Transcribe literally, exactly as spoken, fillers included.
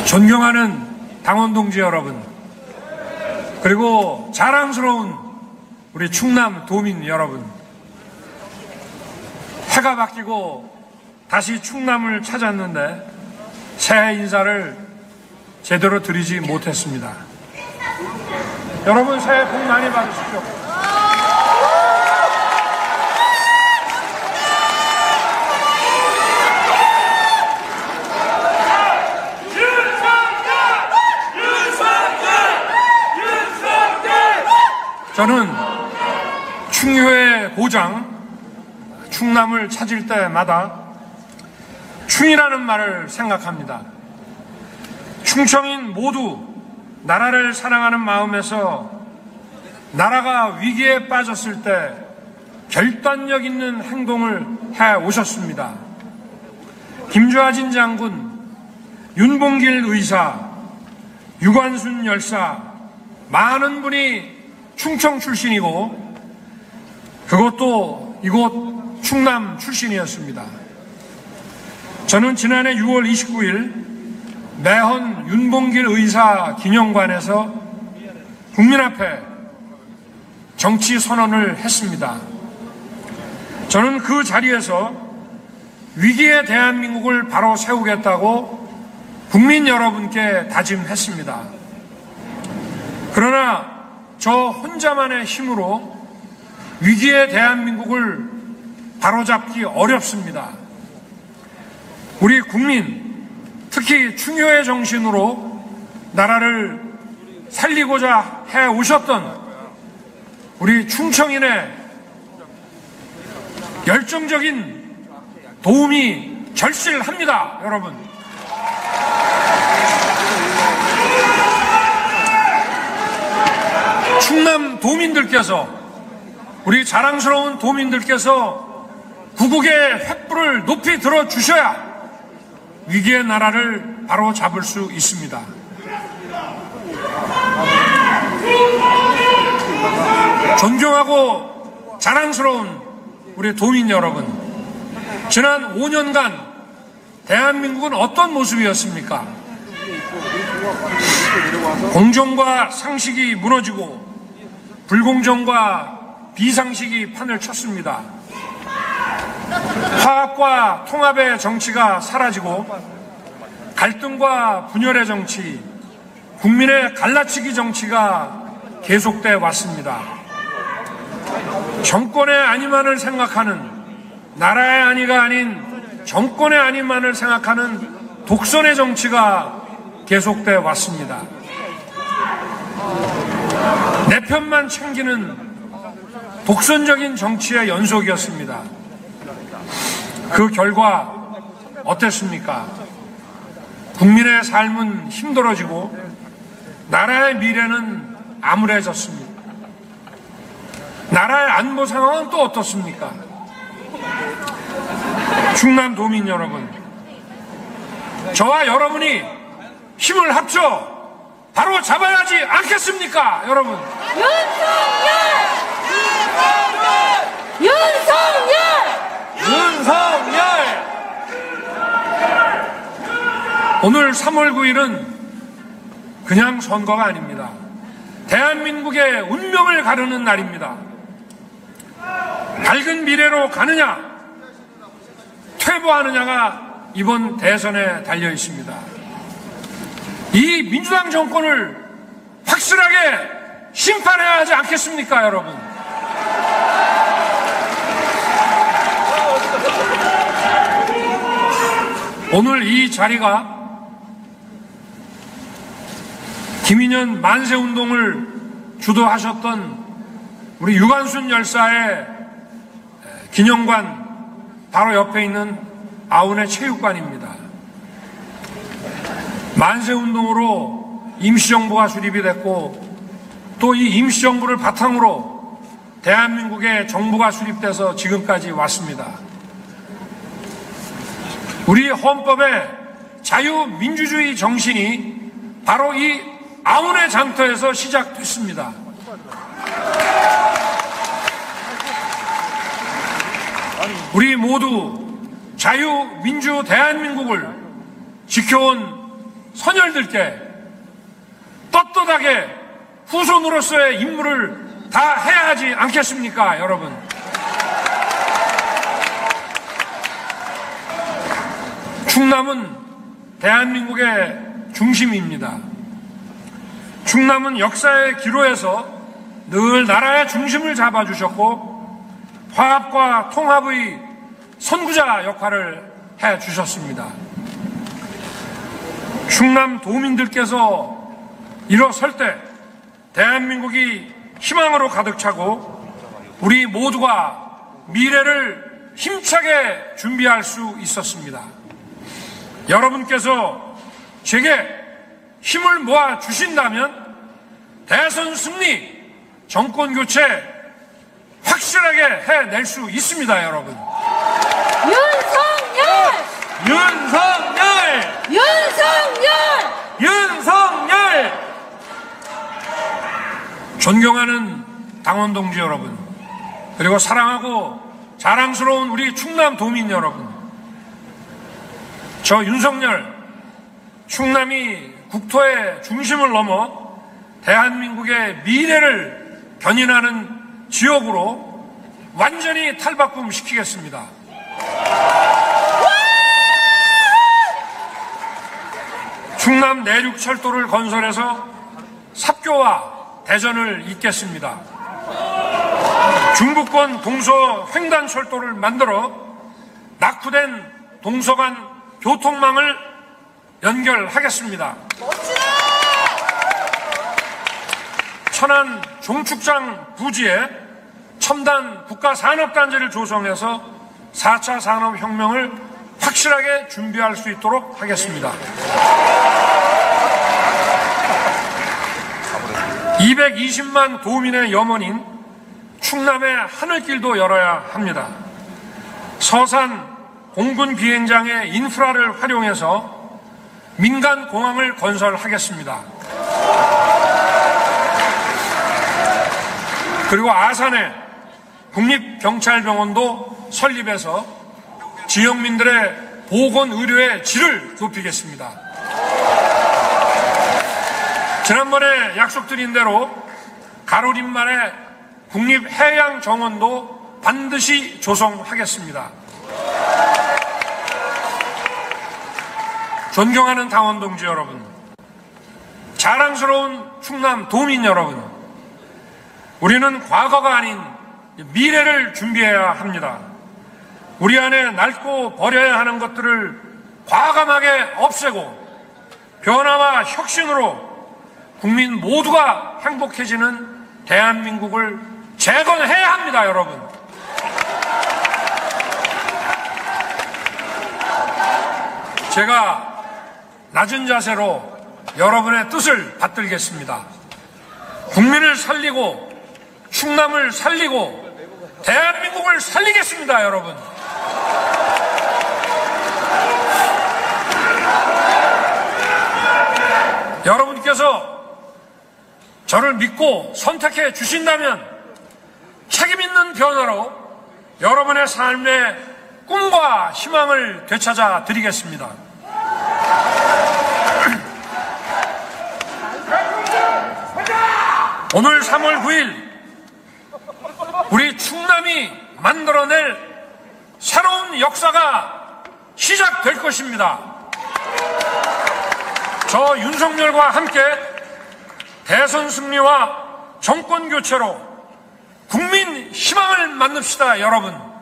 존경하는 당원 동지 여러분, 그리고 자랑스러운 우리 충남 도민 여러분, 해가 바뀌고 다시 충남을 찾았는데 새해 인사를 제대로 드리지 못했습니다. 여러분 새해 복 많이 받으십시오. 저는 충효의 고장 충남을 찾을 때마다 충이라는 말을 생각합니다. 충청인 모두 나라를 사랑하는 마음에서 나라가 위기에 빠졌을 때 결단력 있는 행동을 해 오셨습니다. 김좌진 장군, 윤봉길 의사, 유관순 열사, 많은 분이 충청 출신이고 그것도 이곳 충남 출신이었습니다. 저는 지난해 유월 이십구일 매헌 윤봉길 의사 기념관에서 국민 앞에 정치 선언을 했습니다. 저는 그 자리에서 위기의 대한민국을 바로 세우겠다고 국민 여러분께 다짐했습니다. 그러나 저 혼자만의 힘으로 위기의 대한민국을 바로잡기 어렵습니다. 우리 국민, 특히 충효의 정신으로 나라를 살리고자 해 오셨던 우리 충청인의 열정적인 도움이 절실합니다, 여러분. 충남 도민들께서, 우리 자랑스러운 도민들께서 구국의 횃불을 높이 들어주셔야 위기의 나라를 바로 잡을 수 있습니다. 존경하고 자랑스러운 우리 도민 여러분, 지난 오 년간 대한민국은 어떤 모습이었습니까? 공정과 상식이 무너지고 불공정과 비상식이 판을 쳤습니다. 화합과 통합의 정치가 사라지고 갈등과 분열의 정치, 국민의 갈라치기 정치가 계속돼 왔습니다. 정권의 안위만을 생각하는, 나라의 안위가 아닌 정권의 안위만을 생각하는 독선의 정치가 계속돼 왔습니다. 내 편만 챙기는 독선적인 정치의 연속이었습니다. 그 결과 어땠습니까? 국민의 삶은 힘들어지고 나라의 미래는 암울해졌습니다. 나라의 안보 상황은 또 어떻습니까? 충남 도민 여러분, 저와 여러분이 힘을 합쳐 바로 잡아야지 않겠습니까, 여러분? 윤석열! 윤석열! 윤석열! 오늘 삼월 구일은 그냥 선거가 아닙니다. 대한민국의 운명을 가르는 날입니다. 밝은 미래로 가느냐, 퇴보하느냐가 이번 대선에 달려 있습니다. 이 민주당 정권을 확실하게 심판해야 하지 않겠습니까, 여러분? 오늘 이 자리가 김인현 만세운동을 주도하셨던 우리 유관순 열사의 기념관 바로 옆에 있는 아운의 체육관입니다. 만세운동으로 임시정부가 수립이 됐고 또 이 임시정부를 바탕으로 대한민국의 정부가 수립돼서 지금까지 왔습니다. 우리 헌법의 자유민주주의 정신이 바로 이 아운의 장터에서 시작됐습니다. 우리 모두 자유민주 대한민국을 지켜온 선열들께 떳떳하게 후손으로서의 임무를 다 해야 하지 않겠습니까, 여러분? 충남은 대한민국의 중심입니다. 충남은 역사의 기로에서 늘 나라의 중심을 잡아주셨고 화합과 통합의 선구자 역할을 해주셨습니다. 충남 도민들께서 일어설 때 대한민국이 희망으로 가득 차고 우리 모두가 미래를 힘차게 준비할 수 있었습니다. 여러분께서 제게 힘을 모아 주신다면 대선 승리, 정권 교체 확실하게 해낼 수 있습니다, 여러분. 윤석열! 윤석열! 윤석열! 윤석열! 존경하는 당원 동지 여러분, 그리고 사랑하고 자랑스러운 우리 충남 도민 여러분, 저 윤석열, 충남이 국토의 중심을 넘어 대한민국의 미래를 견인하는 지역으로 완전히 탈바꿈시키겠습니다. 충남 내륙철도를 건설해서 삽교와 대전을 잇겠습니다. 중부권 동서 횡단철도를 만들어 낙후된 동서간 교통망을 연결하겠습니다. 천안 종축장 부지에 첨단 국가산업단지를 조성해서 사 차 산업혁명을 확실하게 준비할 수 있도록 하겠습니다. 이백이십만 도민의 염원인 충남의 하늘길도 열어야 합니다. 서산 공군 비행장의 인프라를 활용해서 민간 공항을 건설하겠습니다. 그리고 아산에 국립경찰병원도 설립해서 지역민들의 보건의료의 질을 높이겠습니다. 지난번에 약속드린 대로 가로림만에 국립해양정원도 반드시 조성하겠습니다. 존경하는 당원 동지 여러분, 자랑스러운 충남 도민 여러분, 우리는 과거가 아닌 미래를 준비해야 합니다. 우리 안에 낡고 버려야 하는 것들을 과감하게 없애고 변화와 혁신으로 국민 모두가 행복해지는 대한민국을 재건해야 합니다, 여러분. 제가 낮은 자세로 여러분의 뜻을 받들겠습니다. 국민을 살리고 충남을 살리고 대한민국을 살리겠습니다, 여러분. 여러분께서 저를 믿고 선택해 주신다면 책임 있는 변화로 여러분의 삶의 꿈과 희망을 되찾아 드리겠습니다. 오늘 삼월 구일 우리 충남이 만들어낼 새로운 역사가 시작될 것입니다. 저 윤석열과 함께 대선 승리와 정권 교체로 국민 희망을 만듭시다, 여러분.